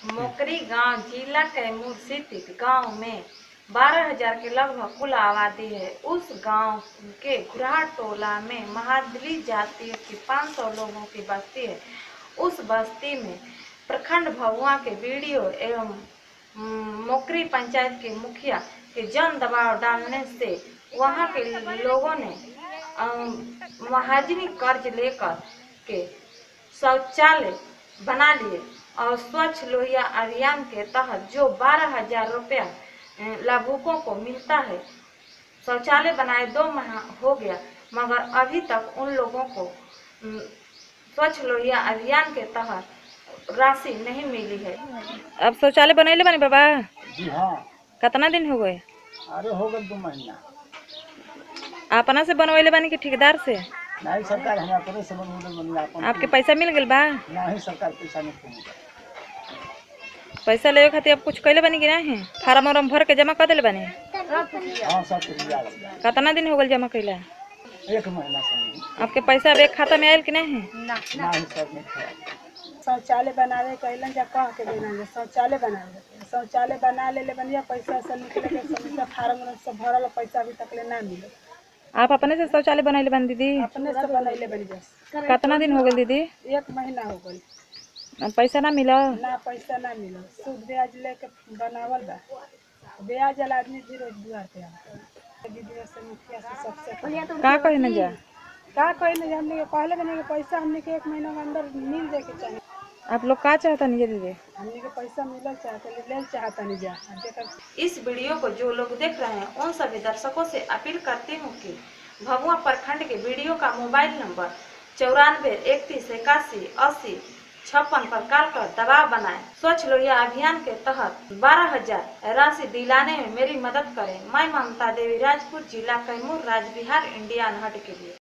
मोकरी गांव जिला कैमूर स्थित गांव में 12,000 के लगभग कुल आबादी है। उस गांव के घुराह टोला में महादलित जातियों की 500 लोगों की बस्ती है। उस बस्ती में प्रखंड भगुआ के बीडीओ एवं मोकरी पंचायत के मुखिया के जन दबाव डालने से वहां के लोगों ने महाजनी कर्ज लेकर के शौचालय बना लिए और स्वच्छ लोहिया अभियान के तहत जो 12,000 रुपया लाभुकों को मिलता है, शौचालय बनाए 2 माह हो गया, मगर अभी तक उन लोगों को स्वच्छ लोहिया अभियान के तहत राशि नहीं मिली है। अब शौचालय बनैले बने बाबा? जी हाँ। कितना दिन हो गए? अरे हो गए 2 महीना। अपना से बनवैले बने कि ठेकेदार से? नहीं, सरकार हमारा अपने से बनवैले। आपके पैसा मिल गल बा? नहीं, सरकार पैसा नहीं देती। पैसा लेवे खातिर अब कुछ कैले बनी कि नहीं? फार्म वार्म भर के जमा कर दिले बने? हाँ, सब तैयार है। कितना दिन हो गल जमा कैला? 1 महीना से। आपके पैसा अब एक खाता में आयल कि नहीं? नहीं, सब नहीं। शौचालय बनावे कहलन जा कह के देना शौचालय बनावे, शौचालय बना ले बनिया पैसा से निकले के समस्या फार्म सब भरल, पैसा अभी तक ले ना मिले। आप अपने से शौचालय बनैले बन दीदी? अपने से बनैले बनी बस। कितना दिन हो गल दीदी? 1 महीना हो गल। पैसा ना मिला? ना पैसा ना मिला, सूद ब्याज लेके बनावल बा। ब्याज वाला आदमी भी रोज दुआर पे आता। दीदी से मुखिया से सबसे का कहे न जा? का कहे न जा, हमने के कहले बने के पैसा हमने के 1 महीना के अंदर मिल दे के चाहिए। आप लोग का चाहता नहीं दीदी? हमने के पैसा मिलल चाहते ले चाहता नहीं जा। इस वीडियो को जो लोग देख रहे हैं उन सभी दर्शकों से अपील करती हूँ कि भगुआ प्रखंड के वीडियो का मोबाइल नंबर 94 31 81 80 56 पर कॉल कर दबाव बनाएं। स्वच्छ लोहिया अभियान के तहत 12,000 राशि दिलाने में मेरी मदद करें। मैं ममता देवी, राजपुर जिला कैमूर, राज्य बिहार, इंडिया अनहट के लिए।